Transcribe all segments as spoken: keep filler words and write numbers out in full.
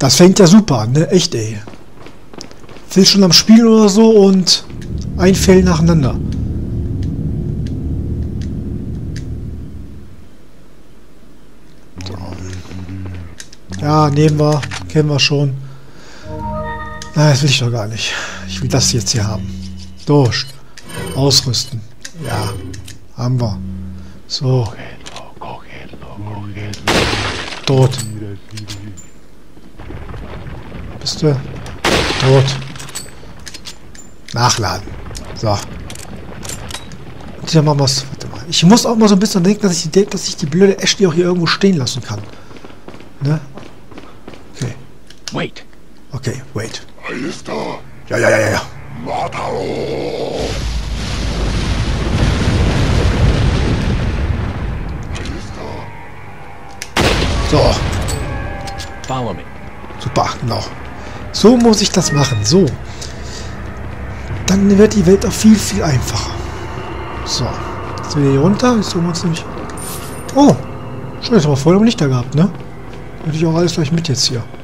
Das fängt ja super an, ne? Echt, ey. Will schon am Spielen oder so und ein Fell nacheinander. So. Ja, nehmen wir. Kennen wir schon. Nein, das will ich doch gar nicht. Ich will das jetzt hier haben. Durch. Ausrüsten. Ja. Haben wir. So. Tot. Bist du? Tot. Nachladen. So. Und hier machen wir es. Warte mal. Ich muss auch mal so ein bisschen denken, dass ich die, dass ich die blöde Ashley auch hier irgendwo stehen lassen kann. Ne? Okay. Wait. Okay, wait. Alistair. Ja, ja, ja, ja, ja. Matalo. So. Follow me. Super, genau. So muss ich das machen. So. Dann wird die Welt auch viel, viel einfacher. So. Jetzt wieder hier runter. Jetzt holen wir uns nämlich... Oh. Schön, jetzt haben wir voll um Lichter gehabt, ne? Würde ich auch alles gleich mit jetzt hier.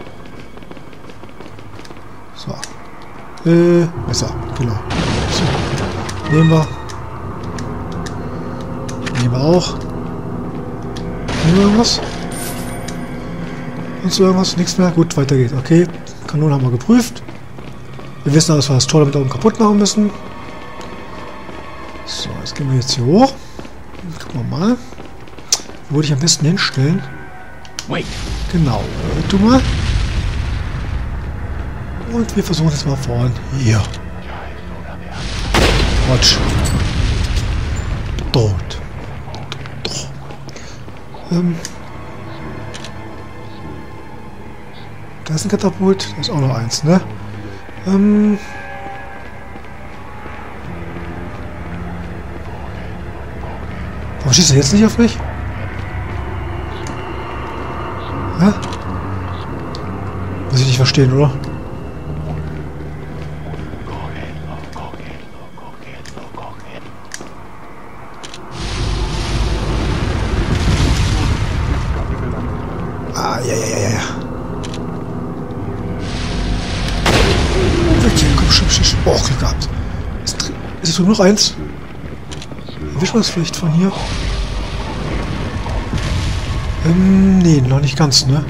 So. Äh, besser. Genau. So. Nehmen wir. Nehmen wir auch. Nehmen wir irgendwas? Sonst irgendwas? Nichts mehr? Gut, weiter geht's. Okay. Kanonen haben wir geprüft. Wir wissen, dass wir das Tor damit oben kaputt machen müssen. So, jetzt gehen wir jetzt hier hoch. Gucken wir mal. Wo würde ich am besten hinstellen? Wait. Genau. Tu mal. Und wir versuchen es mal vorne. Hier. Quatsch. Dort. Doch. Ähm. Da ist ein Katapult. Da ist auch noch eins, ne? Ähm. Warum schießt er jetzt nicht auf mich? Hä? Muss ich nicht verstehen, oder? Ah, ja, ja, ja, ja. Okay, komm, schieb, schieb. Oh, Glück gehabt. Ist, ist es nur noch eins? Erwischen wir es vielleicht von hier? Ähm, nee, noch nicht ganz, ne?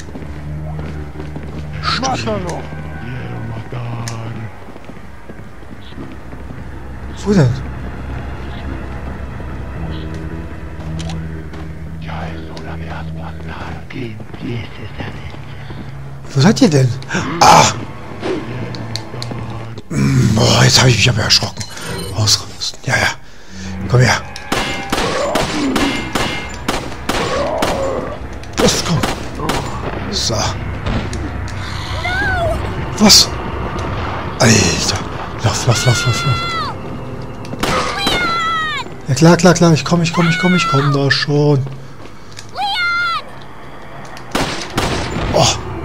Wo denn? Wo seid ihr denn? Ah! Boah, jetzt habe ich mich aber erschrocken. Ausrüsten. Ja, ja. Komm her. Was? Komm. So. Was? Alter. Lauf, lauf, lauf, lauf, lauf. Ja, klar, klar, klar. Ich komm, ich komm, ich komm, ich komm da schon. Oh.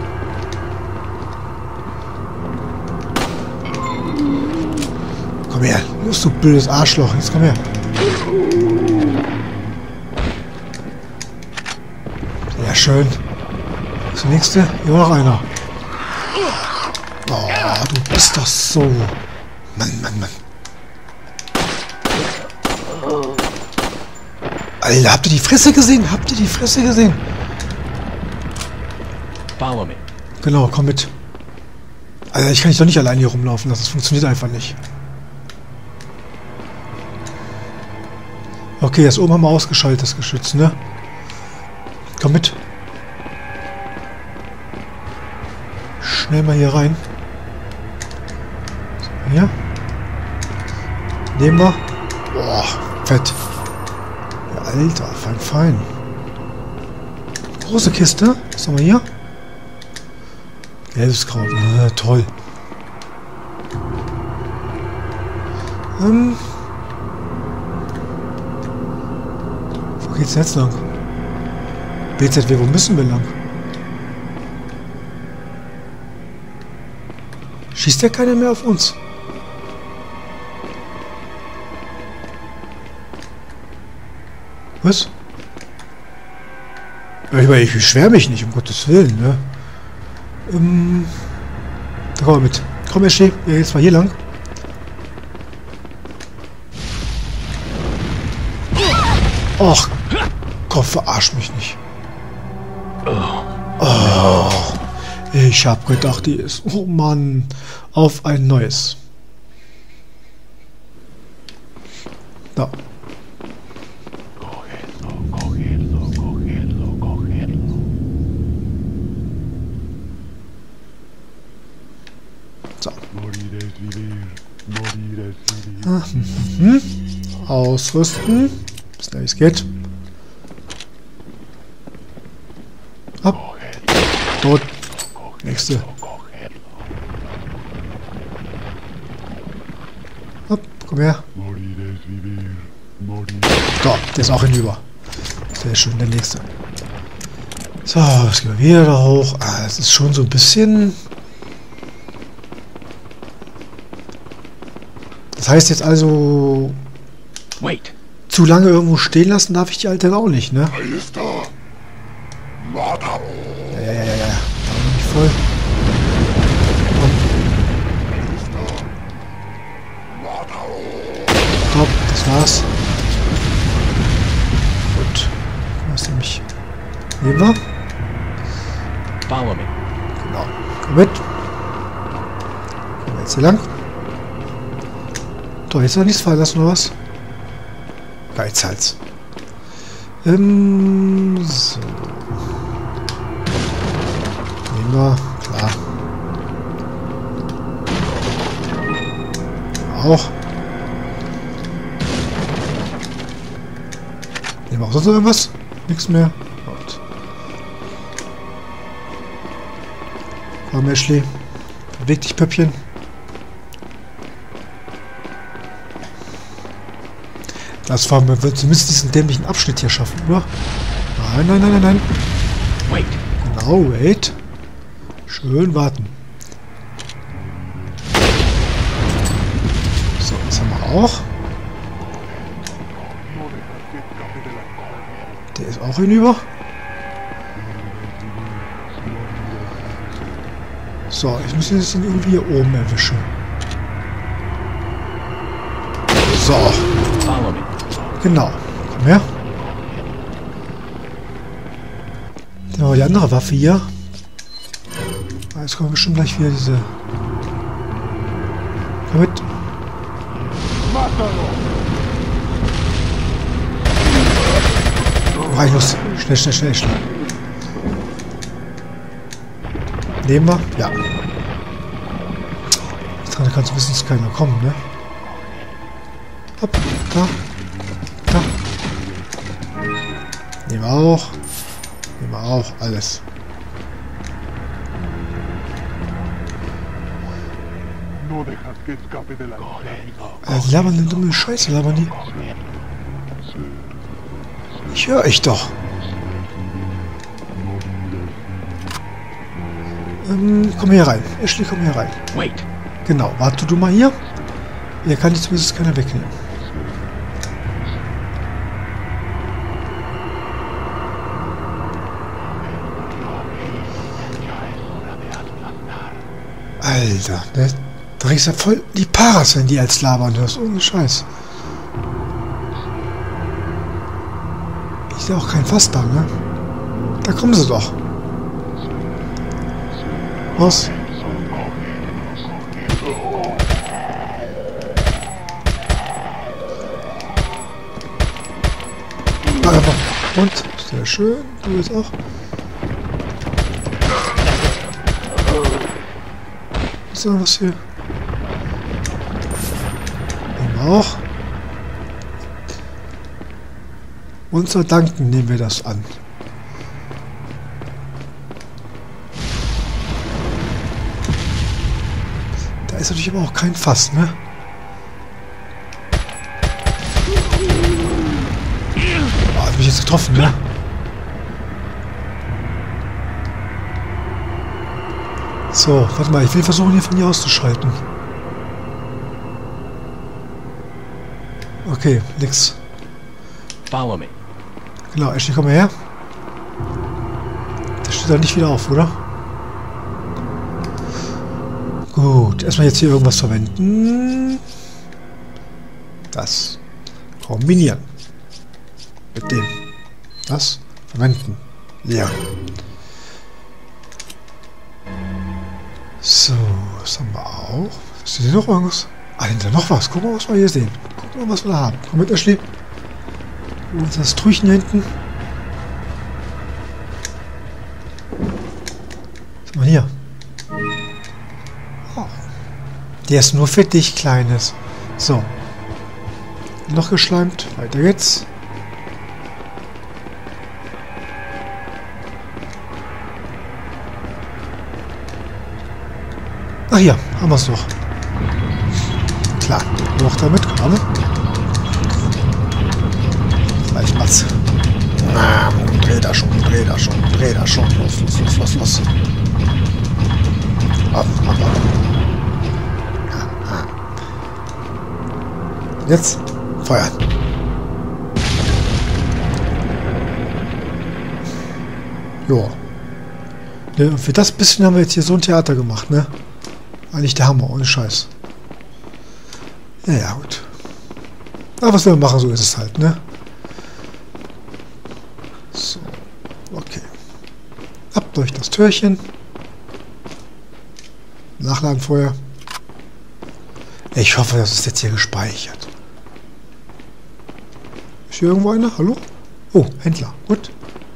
Komm her. Los, du blödes Arschloch. Jetzt komm her. Ja, schön. Das nächste. Hier war noch einer. Oh, du bist doch so. Mann, Mann, Mann. Alter, habt ihr die Fresse gesehen? Habt ihr die Fresse gesehen? Follow me. Genau, komm mit. Alter, ich kann dich doch nicht allein hier rumlaufen lassen. Das funktioniert einfach nicht. Okay, das oben haben wir ausgeschaltet, das Geschütz, ne? Komm mit. Schnell mal hier rein. So, hier. Nehmen wir. Boah, fett. Ja, Alter, fein, fein. Große Kiste. Was haben wir hier? Gelbes Kraut. Ah, toll. Ähm. Wo geht's jetzt lang? B Z W, wo müssen wir lang? Schießt ja keiner mehr auf uns. Was? Ich, ich beschwere mich nicht, um Gottes Willen, ne? Ähm, da kommen wir mit. Komm, Ashley, wir jetzt mal hier lang. Och, Gott, verarsch mich nicht. Oh, ich hab gedacht, die ist... Oh Mann, auf ein neues. Da. So. Ah, hm, hm. Ausrüsten. Bis da es geht. Ab. Tot. Nächste. Ab. Komm her. So, der ist auch hinüber. Sehr schön, der nächste. So, jetzt gehen wir wieder da hoch. Ah, es ist schon so ein bisschen... Das heißt jetzt also... Wait. Zu lange irgendwo stehen lassen darf ich die Alten auch nicht, ne? Ballista. Matao. Ja, ja, ja, ja, ja. Da bin ich voll. Ballista. Matao. Top, das war's. Gut. Was ist nämlich? Nehmen wir? Follow me. Genau. Komm mit. Kommen wir jetzt hier lang. Doch, jetzt noch nichts fallen lassen, oder was? Geizhals. Ähm, so. Nehmen wir. Klar. Auch. Nehmen wir auch sonst noch irgendwas? Nichts mehr. Gut. Komm, Ashley. Beweg dich, Pöppchen. Das war, wir würden zumindest diesen dämlichen Abschnitt hier schaffen, oder? Nein, nein, nein, nein, nein. Wait. Genau, wait. Schön warten. So, das haben wir auch. Der ist auch hinüber. So, ich muss jetzt irgendwie hier oben erwischen. So. Follow me. Genau. Komm her. Dann haben wir die andere Waffe hier. Ah, jetzt kommen bestimmt gleich wieder diese... Komm mit. Rein, los. Schnell, schnell, schnell, schnell. Nehmen wir? Ja. Da kannst du wissen, dass keiner kommt, ne? Hopp, da. Da. Nehmen wir auch. Nehmen wir auch. Alles. Äh, die labern eine dumme Scheiße, labern die. Ich höre euch doch. Ähm, komm hier rein. Ashley, komm hier rein. Wait. Genau, warte du mal hier. Hier kann die zumindest keiner wegnehmen. Alter, ne? Da kriegst du ja voll die Paras, wenn die als labern hörst. Ohne Scheiß. Ich sehe auch kein Fass da, ne? Da kommen sie doch. Was? Und? Sehr schön. Du jetzt auch. Ist da was hier? Nehmen wir auch. Uns verdanken nehmen wir das an. Da ist natürlich aber auch kein Fass, ne? Oh, hat mich jetzt getroffen, ne? So, warte mal, ich will versuchen, hier von hier auszuschalten. Okay, nix. Follow me. Genau, Ashley, komm mal her. Der steht da nicht wieder auf, oder? Gut, erstmal jetzt hier irgendwas verwenden. Das. Kombinieren. Mit dem. Das. Verwenden. Leeren. So, das haben wir auch. Ist hier noch irgendwas? Ah, hinter noch was. Gucken wir mal, was wir hier sehen. Gucken wir mal, was wir da haben. Komm mit, Ashley. Wo ist das Trüchen hier hinten? Was haben wir hier? Oh. Der ist nur für dich, Kleines. So. Noch geschleimt. Weiter geht's. Ach hier, haben wir es doch. Klar, noch damit, komm. Gleich was. Na, dreh da schon, dreh da schon, dreh da schon. Los, los, los, los, los. Auf, auf, auf. Ja, ja. Jetzt feuern. Jo. Ja, für das bisschen haben wir jetzt hier so ein Theater gemacht, ne? Eigentlich der Hammer, ohne Scheiß. Ja, ja, gut. Aber was wir machen, so ist es halt, ne? So. Okay. Ab durch das Türchen. Nachladen vorher. Ich hoffe, das ist jetzt hier gespeichert. Ist hier irgendwo einer? Hallo? Oh, Händler. Gut.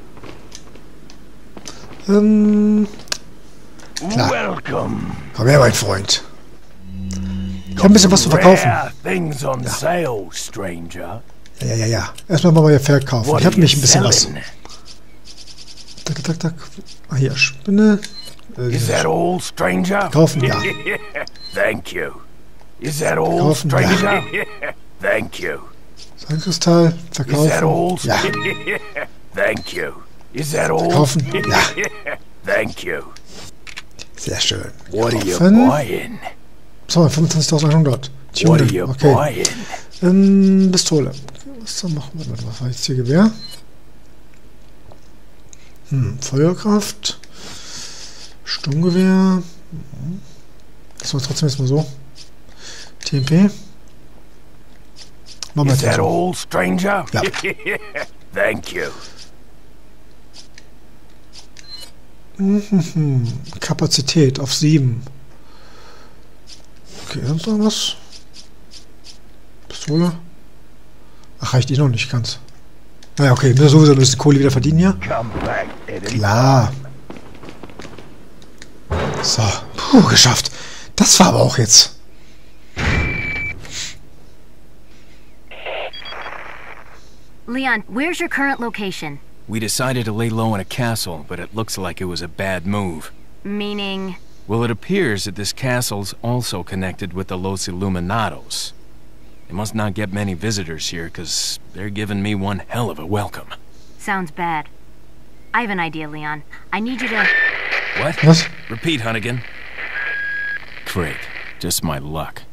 Ähm... Klar. Welcome. Komm her, mein Freund. Ich habe ein bisschen was zu verkaufen. Rare things on sale, stranger. Ja, ja, ja, ja. Erstmal mal hier verkaufen. What Ich habe are you nämlich ein bisschen was. selling? Tak, tak, tak. Ah, hier, Spinne. Äh, Is that all, stranger? Kaufen, ja. Thank you. Is that all, Kaufen, ja. stranger? Thank you. Sandkristall. Is that Verkaufen. all? Ja. Thank you. Is that all? Verkaufen. Ja. Thank you. Sehr schön. What are you Kaufen. buying? So, fünfundzwanzigtausendeinhundert. What are Tuning. you Okay. buying? Ähm, Pistole. Was machen wir? Was war jetzt hier? Gewehr? Hm, Feuerkraft. Sturmgewehr. Das war trotzdem jetzt mal so. T M P. Machen wir Is jetzt mal that so. all, stranger? Ja. Thank you. Mhm. Kapazität auf sieben. Okay, sonst irgendwas? Pistole? Ach, reicht eh noch nicht ganz. Naja, okay, wir müssen sowieso ein bisschen Kohle wieder verdienen hier. Come back, Eddie. Klar. So, puh, geschafft. Das war aber auch jetzt. Leon, where's your current location? We decided to lay low in a castle, but it looks like it was a bad move. Meaning... Well, it appears that this castle's also connected with the Los Illuminados. They must not get many visitors here, because they're giving me one hell of a welcome. Sounds bad. I have an idea, Leon. I need you to... What? Was? Repeat, Hunnigan. Great. Just my luck.